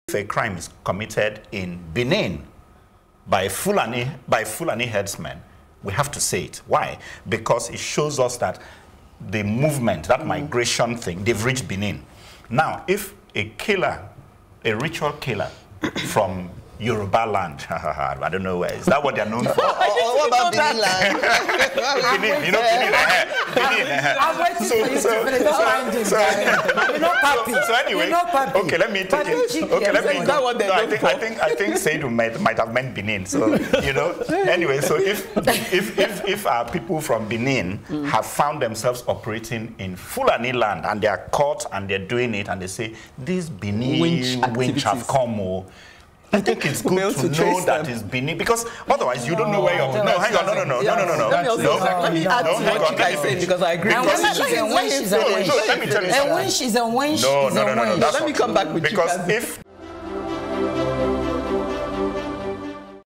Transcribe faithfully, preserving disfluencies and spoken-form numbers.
a crime is committed in Benin by Fulani, by Fulani herdsmen, we have to say it. Why? Because it shows us that the movement, that mm. migration thing, they've reached Benin. Now, if a killer, a ritual killer from Yoruba land, I don't know where, is that what they're known for? Oh, what about Benin land? Benin, you know, Benin, Benin. I'm waiting so, for you so, to finish the findings. So, you're not happy. So anyway, you're not happy. Okay, let me take it. Okay, let me. That what no, I think, I think I think Seidu might might have meant Benin. So you know. Anyway, so if if if if our people from Benin mm. have found themselves operating in Fulani land and they are caught and they're doing it and they say these Benin winch, winch have come, or I think it's good to, to know that it's Benin, because otherwise you don't know where you're. No, hang on, no, no, no, no, no, no, no. Let me also no, let me add to what you guys said, because I agree. And when she's a wench, so let me tell you something. And when she's a wench, no, is no, no, a no, no, wench. that's let me come back with because you if